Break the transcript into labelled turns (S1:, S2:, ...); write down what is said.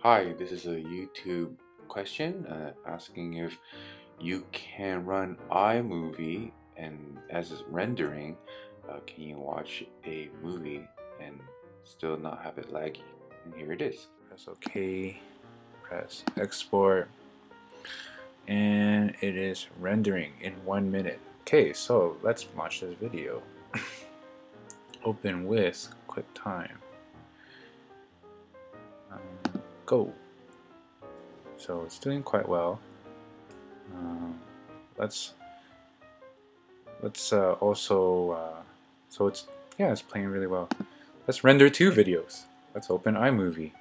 S1: Hi, this is a YouTube question asking if you can run iMovie and as it's rendering, can you watch a movie and still not have it laggy? And here it is.
S2: Press OK, press export, and it is rendering in 1 minute. Okay, so let's watch this video. Open with QuickTime. Go. So it's doing quite well. Let's also so it's playing really well. Let's render 2 videos. Let's open iMovie.